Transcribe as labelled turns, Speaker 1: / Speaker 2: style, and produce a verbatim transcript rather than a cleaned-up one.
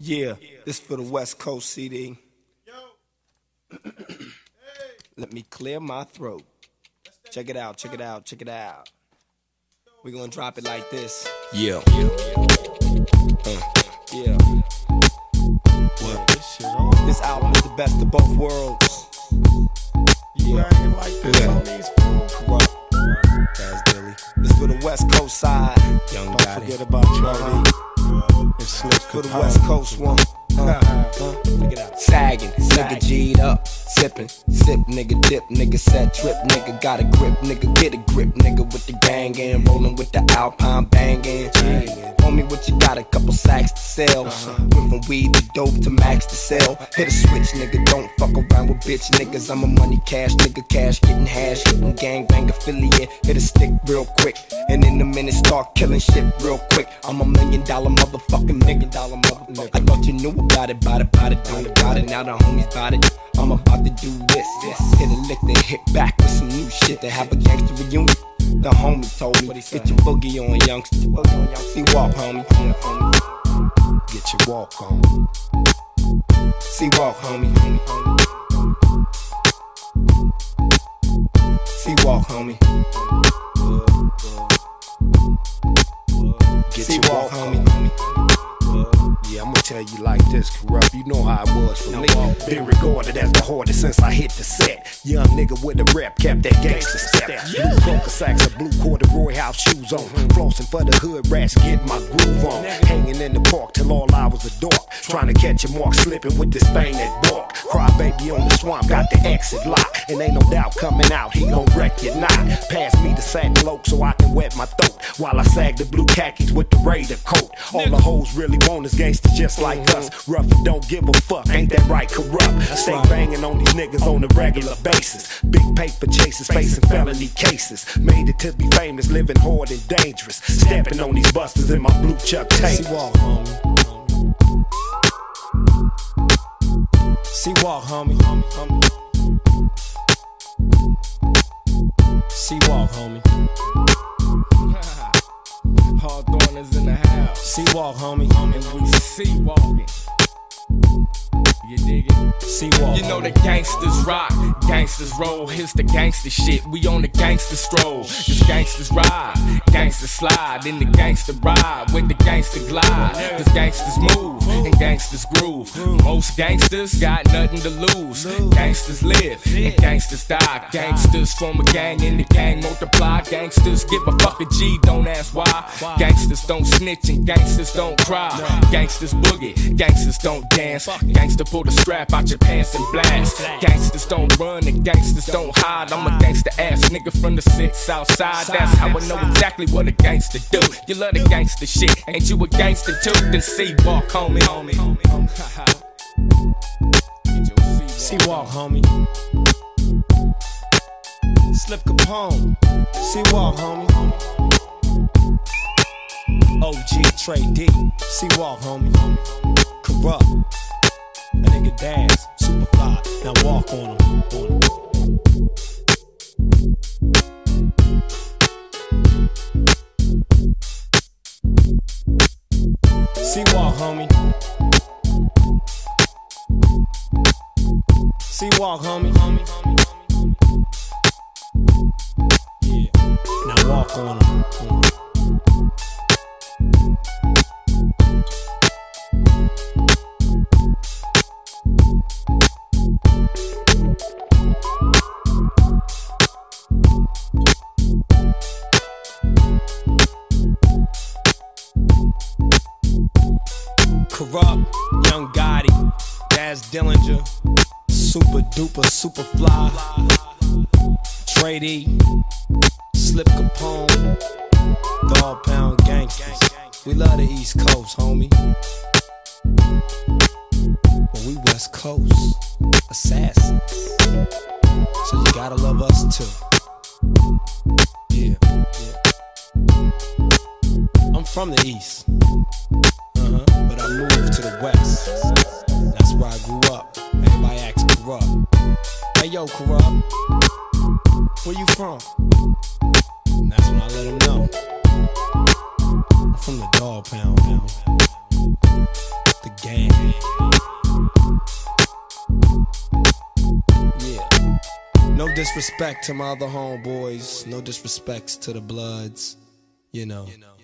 Speaker 1: Yeah, this for the West Coast C D. Let me clear my throat. Check it out, check it out, check it out. We gonna drop it like this. Yeah. Uh, yeah. What? This album is the best of both worlds. Yeah. Kurupt. That's Deee. This for the West Coast side. Young Don't Gotti. Forget about Charlie. It's for the West Coast one. Uh, uh, check it out. Sagging, nigga G'd up, sippin', sip, nigga dip, nigga set trip, nigga got a grip, nigga get a grip, nigga with the gang and rollin' with the Alpine bangin'. Homie, what you got? A couple sacks to sell. Uh-huh. Went from weed to dope to max to sell. Hit a switch, nigga, don't fuck around with bitch niggas. I'm a money cash nigga, cash getting hash, hitting gang bang affiliate. Hit a stick real quick, and in a minute start killing shit real quick. I'm a million dollar motherfucking million dollar motherfucker. I thought you knew about it, about it, about it, don't about it. Now the homies about it. I'm about to do this. Hit a lick, then hit back with some new shit to have a gangster reunion. The homie told me, get your boogie on, youngster. See walk, homie. Yeah, homie. Get your walk on. See walk, homie. See walk, homie. Get See your walk, homie. Yeah, I'ma tell you like this, Kurupt. You know how it was for me. Been regarded as the hardest since I hit the set. Young nigga with a rep, kept that gangster step. Blue croaker sacks and blue corduroy house shoes on. Flossing for the hood rats, get my groove on. Hanging in the park till all hours of dark. Trying to catch a mark slipping with this thing that bark. Cry baby on the swamp, got the exit lock. And ain't no doubt coming out, he gon' wreck your knot. Pass me the sack cloak so I can wet my throat. While I sag the blue khakis with the Raider coat. All the hoes really want is gangsters just like us. Rough and don't give a fuck, ain't that right, Kurupt? Stay banging on these niggas on a regular basis. Big paper chases, facing felony cases. Made it to be famous, living hard and dangerous. Stepping on these busters in my blue Chuck Taylor. See walk, homie. See walk, homie. Hawthorne is in the house. See walk, homie. And we see walking. You dig it? See walk. You know the gangsters rock, gangsters roll. Here's the gangster shit. We on the gangster stroll. This gangsters ride, gangsters slide, in the gangster ride with the gangster glide. Cause gangsters move and gangsters groove. Most gangsters got nothing to lose. Gangsters live and gangsters die. Gangsters form a gang and the gang multiply. Gangsters give a fuck a G, don't ask why. Gangsters don't snitch and gangsters don't cry. Gangsters boogie, gangsters don't dance. Gangster pull the strap out your pants and blast. Gangsters don't run and gangsters don't hide. I'm a gangster ass nigga from the six outside. That's how I know exactly what a gangster do. You love the gangster shit, ain't you a gangster too? Then see walk, homie. See walk, homie. Slip Capone. See walk, homie. O G Trey Deee. See walk, homie. Kurupt. That nigga dance, super fly. Now walk on him, on him. See walk, homie. See walk, homie. Yeah. Now walk on him. On him. Kurupt, Young Gotti, Daz Dillinger, super duper, super fly, Trey Deee, Slip Capone, Dog Pound Gangsters. We love the East Coast, homie. But we West Coast assassins. So you gotta love us too. Yeah, yeah. I'm from the East. Uh-huh. But I moved to the West. That's where I grew up. Everybody asks Kurupt. Hey yo, Kurupt, where you from? And that's when I let them know. I'm from the Dog Pound, man. The gang. No disrespect to my other homeboys, no disrespects to the Bloods, you know.